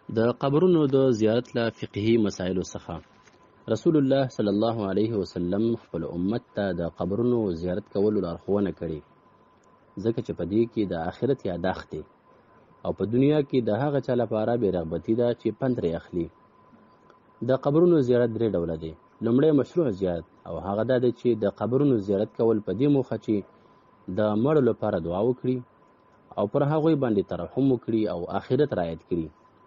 د قبرونو د زیارت له فقهي مسایلو څخه رسول الله صلی الله علیه وسلم خپل امت ته د قبرونو زیارت کولو لارښوونه کړې، ځکه چې په دې کې د آخرت یادښت دی او په دنیا کې د هغه چا لپاره بې رغبتي ده چې پند ترې اخلي. د قبرونو زیارت 3 ډوله دی. لومړی مشروع زیارت او هغه دا دی چې د قبرونو زیارت کول په دې موخه چې د مړو لپاره دعا وکړي او پر هغوی باندې ترحم وکړي او آخرت رعایت کړي.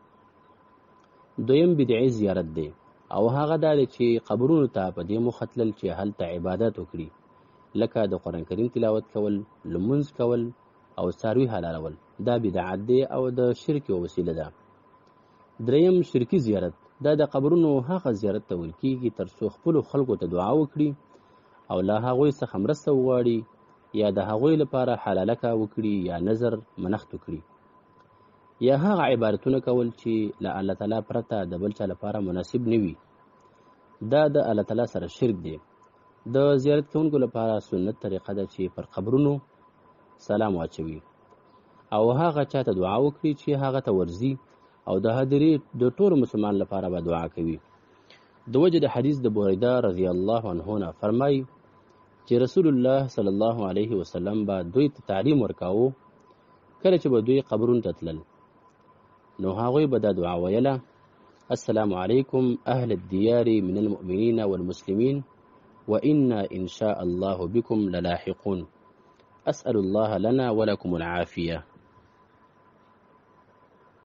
دویم بدعي زیارت دی او هغه دا دی چې قبرونو ته په دې موخه تلل چې هلته عبادت وکړي، لکه د قرآن کریم تلاوت کول، لمونځ کول او څاروي حلالول. دا بدعت دی او د شرک یوه وسیله ده. دریم شرکي زیارت، دا د قبرونو هغه زیارت ته ویل کېږي تر څو خپلو خلکو ته دعا وکړي او له هغوی څخه مرسته وغواړي یا د هغوی لپاره حلالکه وکړي یا نظر منښت وکړي، یا هغه عبادتونه کول چې له الله تعالی پرته د بل چا لپاره مناسب نه وي. دا د الله تعالی سره شرک دی. د زیارت کوونکو لپاره سنت طریقه ده چې پر قبرونو سلام واچوي او هغه چاته دعا وکړي چې هغه ته ورځي او د هدیرې د ټولو مسلمان لپاره به دعا کوي. د وجه د حدیث د بوریده رضی الله عنه نه فرمایي چې رسول الله صلی الله علیه وسلم به دوی ته تعلیم ورکاوه. کله چې به دوی قبرونو ته تلل نو هغوی به دا دعا ویله: السلام علیکم اهل الديار من المؤمنین والمسلمین وإنا إن شاء الله بكم للاحقون. أسأل الله لنا ولكم العافية.